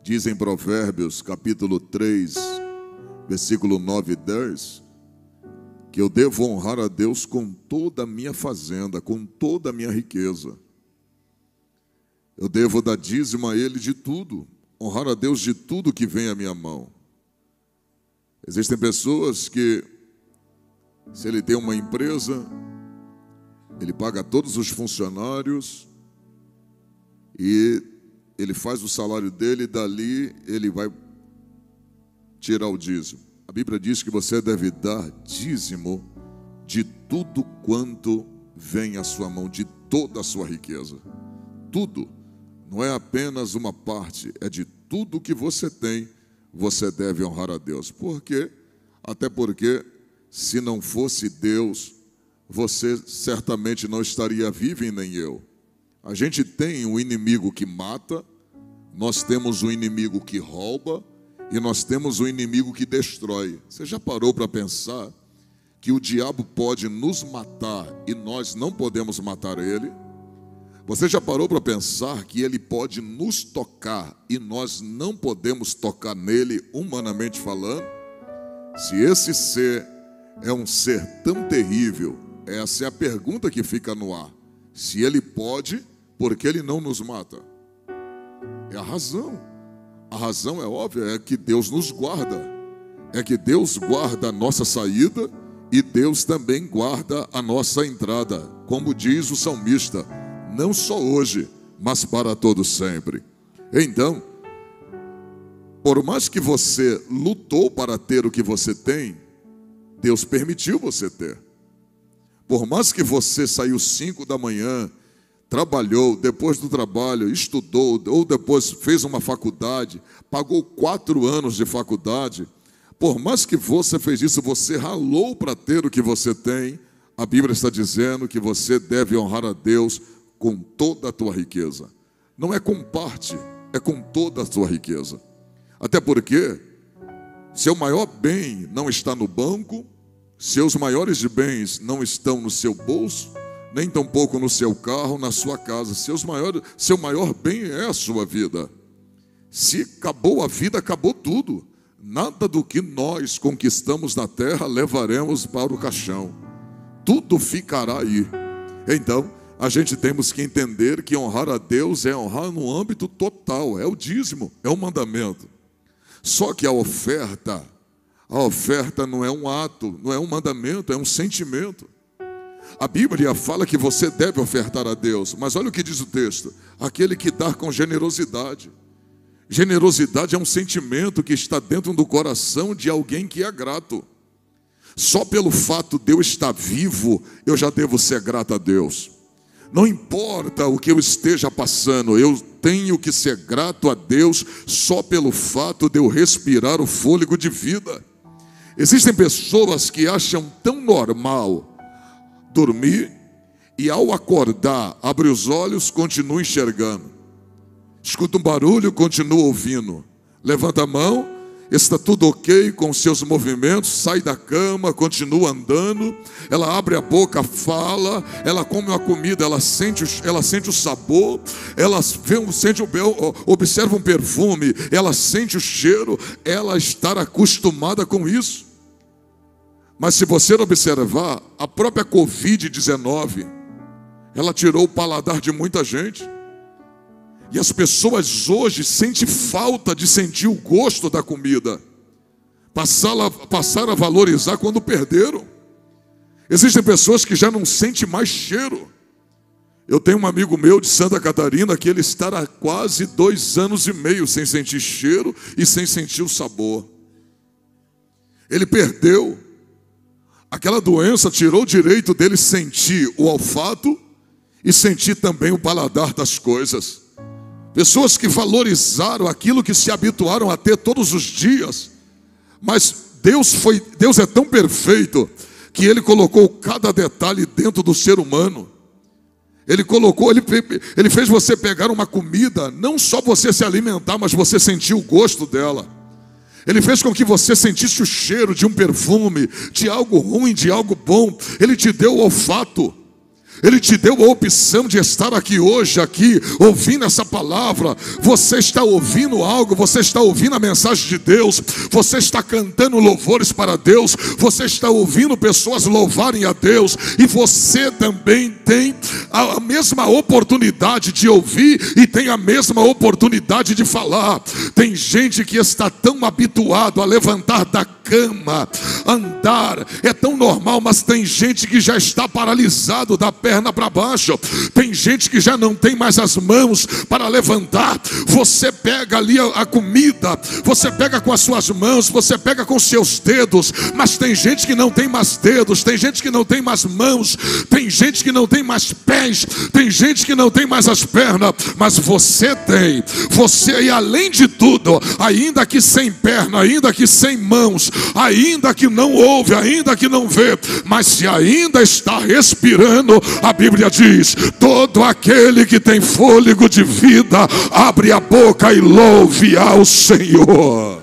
Diz em Provérbios, capítulo 3, versículo 9 e 10, que eu devo honrar a Deus com toda a minha fazenda, com toda a minha riqueza. Eu devo dar dízimo a Ele de tudo, honrar a Deus de tudo que vem à minha mão. Existem pessoas que, se ele tem uma empresa, ele paga todos os funcionários e ele faz o salário dele e dali ele vai tirar o dízimo. A Bíblia diz que você deve dar dízimo de tudo quanto vem à sua mão, de toda a sua riqueza. Tudo. Não é apenas uma parte, é de tudo que você tem, você deve honrar a Deus. Por quê? Até porque, se não fosse Deus, você certamente não estaria vivo e nem eu. A gente tem um inimigo que mata, nós temos um inimigo que rouba e nós temos um inimigo que destrói. Você já parou para pensar que o diabo pode nos matar e nós não podemos matar ele? Você já parou para pensar que ele pode nos tocar e nós não podemos tocar nele, humanamente falando? Se esse ser é um ser tão terrível, essa é a pergunta que fica no ar. Se ele pode, por que ele não nos mata? É a razão. A razão é óbvia, é que Deus nos guarda. É que Deus guarda a nossa saída e Deus também guarda a nossa entrada. Como diz o salmista, não só hoje, mas para todo sempre. Então, por mais que você lutou para ter o que você tem, Deus permitiu você ter. Por mais que você saiu 5 da manhã, trabalhou, depois do trabalho, estudou, ou depois fez uma faculdade, pagou 4 anos de faculdade, por mais que você fez isso, você ralou para ter o que você tem, a Bíblia está dizendo que você deve honrar a Deus com toda a tua riqueza. Não é com parte, é com toda a tua riqueza. Até porque seu maior bem não está no banco, seus maiores bens não estão no seu bolso, nem tampouco no seu carro, na sua casa. Seu maior bem é a sua vida. Se acabou a vida, acabou tudo. Nada do que nós conquistamos na terra levaremos para o caixão. Tudo ficará aí. Então, a gente temos que entender que honrar a Deus é honrar no âmbito total, é o dízimo, é o mandamento. Só que a oferta não é um ato, não é um mandamento, é um sentimento. A Bíblia fala que você deve ofertar a Deus, mas olha o que diz o texto: aquele que dá com generosidade. Generosidade é um sentimento que está dentro do coração de alguém que é grato. Só pelo fato de eu estar vivo, eu já devo ser grato a Deus. Não importa o que eu esteja passando, eu tenho que ser grato a Deus só pelo fato de eu respirar o fôlego de vida. Existem pessoas que acham tão normal dormir e ao acordar, abre os olhos, continua enxergando. Escuta um barulho, continua ouvindo. Levanta a mão, está tudo ok com seus movimentos, sai da cama, continua andando, ela abre a boca, fala, ela come uma comida, ela sente o sabor, ela observa um perfume, ela sente o cheiro, ela está acostumada com isso. Mas se você observar, a própria Covid-19, ela tirou o paladar de muita gente. E as pessoas hoje sentem falta de sentir o gosto da comida. Passaram a valorizar quando perderam. Existem pessoas que já não sentem mais cheiro. Eu tenho um amigo meu de Santa Catarina que ele está há quase 2 anos e meio sem sentir cheiro e sem sentir o sabor. Ele perdeu. Aquela doença tirou o direito dele sentir o olfato e sentir também o paladar das coisas. Pessoas que valorizaram aquilo que se habituaram a ter todos os dias. Mas Deus é tão perfeito que Ele colocou cada detalhe dentro do ser humano. Ele fez você pegar uma comida, não só você se alimentar, mas você sentir o gosto dela. Ele fez com que você sentisse o cheiro de um perfume, de algo ruim, de algo bom. Ele te deu o olfato. Ele te deu a opção de estar aqui hoje, aqui, ouvindo essa palavra. Você está ouvindo algo, você está ouvindo a mensagem de Deus, você está cantando louvores para Deus, você está ouvindo pessoas louvarem a Deus, e você também tem a mesma oportunidade de ouvir e tem a mesma oportunidade de falar. Tem gente que está tão habituado a levantar da cama, andar, é tão normal, mas tem gente que já está paralisado da perna para baixo. Tem gente que já não tem mais as mãos para levantar. Você pega ali a comida, você pega com as suas mãos, você pega com os seus dedos, mas tem gente que não tem mais dedos, tem gente que não tem mais mãos, tem gente que não tem mais pés, tem gente que não tem mais as pernas, mas você tem. Você, e além de tudo, ainda que sem perna, ainda que sem mãos, ainda que não ouve, ainda que não vê, mas se ainda está respirando, a Bíblia diz: todo aquele que tem fôlego de vida, abre a boca e louve ao Senhor.